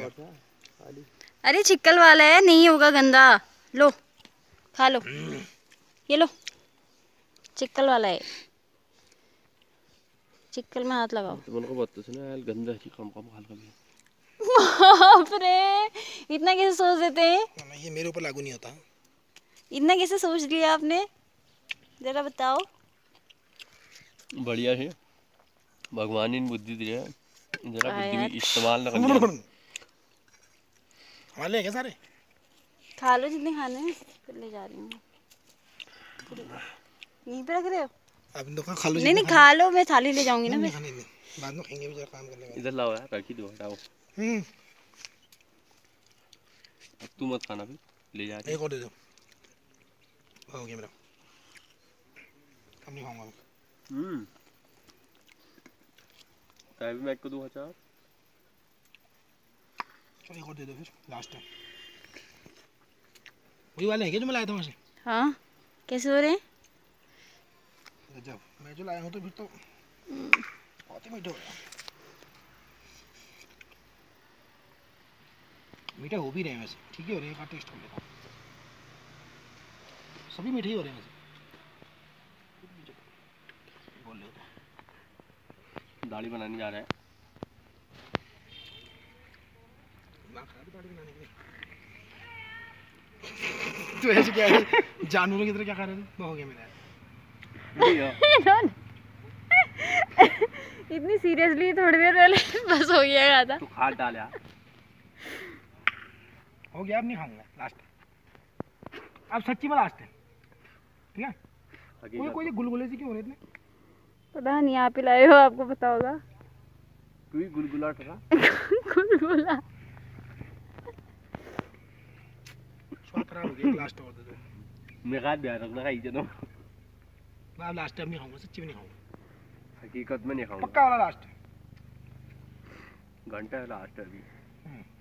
अरे चिक्कल वाला है, नहीं होगा गंदा। लो खा लो, ये लो, चिक्कल वाला है, चिक्कल में हाथ लगाओ। गंदा है, कम कम हल्का भी। बाप रे, इतना कैसे सोच देते हैं? ये मेरे ऊपर लागू नहीं होता। इतना कैसे सोच लिया आपने, जरा बताओ। बढ़िया है, भगवान ने बुद्धि दी है, जरा बुद्धि भी यार इस्तेमाल ना करनी है। वाले क्या सारे खा लो जितने खाने हैं, फिर ले जा रही हूँ। यहीं पे रख रहे हो? अब तो खा लो। नहीं खा लो, मैं थाली ले जाऊंगी ना। नहीं खाने नहीं, बाद में खाएंगे भी, जरा काम करने वाले। इधर लाओ यार, रखी दो, हटाओ। अब तू मत खाना, फिर ले जा। एक और दे दो, हो गया मेरा, अब नहीं खाऊंगा। भी मैं को दूं अचार। चलो एक और दे दो फिर, लास्ट है। वही वाले हैं क्या जो मैं लाया था वहाँ से? हाँ, कैसे हो रहे हैं? जब मैं जो लाया हूँ तो फिर तो बहुत ही मीठे हो रहे हैं। मीठे हो भी रहे हैं वैसे, ठीक ही हो रहे हैं। एक बार टेस्ट कर लेता हूँ, सभी मीठे ही हो रहे हैं वैसे। बोल ले तो दाढ़ी बनाने जा रहा है। दाढ़ी बनाने के लिए तो ऐसे क्या है, जानवरों की तरह क्या खा रहे थे? हो गया मेरा। इतनी सीरियसली थोड़ी देर पहले बस हो गया था। तू खाद डाल यार। हो गया, अब नहीं खाऊंगा, लास्ट। अब सच्ची में लास्ट है, ठीक है? कोई गुलगुले से क्यों हो रहे इतने? पता नहीं, आप ही लाए हो, आपको पता होगा। तू ही गुलगुला ठहरा। गुलगुला स्वाद खराब हो गया, लास्ट और दे दो। मैं खाद ध्यान रखना, खाई चलो। अब लास्ट टाइम नहीं खाऊंगा, सच्ची में नहीं खाऊंगा, हकीकत में नहीं खाऊंगा। पक्का वाला लास्ट है। घंटा है लास्ट है अभी।